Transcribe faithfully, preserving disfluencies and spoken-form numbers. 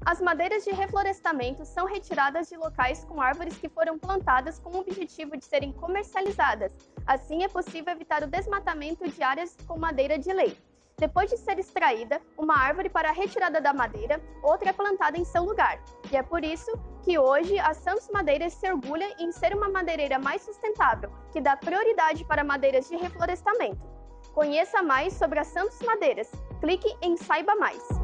As madeiras de reflorestamento são retiradas de locais com árvores que foram plantadas com o objetivo de serem comercializadas. Assim, é possível evitar o desmatamento de áreas com madeira de lei. Depois de ser extraída uma árvore para a retirada da madeira, outra é plantada em seu lugar. E é por isso que hoje a Santos Madeiras se orgulha em ser uma madeireira mais sustentável, que dá prioridade para madeiras de reflorestamento. Conheça mais sobre a Santos Madeiras. Clique em Saiba Mais.